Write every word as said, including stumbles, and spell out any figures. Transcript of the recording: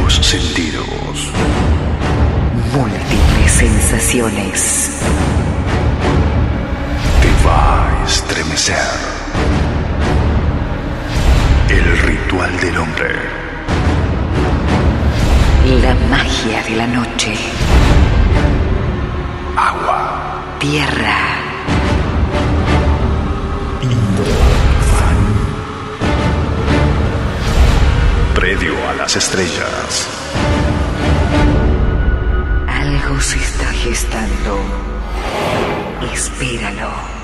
los sentidos. Múltiples sensaciones. Te va a estremecer. El ritual del hombre. La magia de la noche. Agua. Tierra. Predio a las estrellas. Algo se está gestando. Espéralo.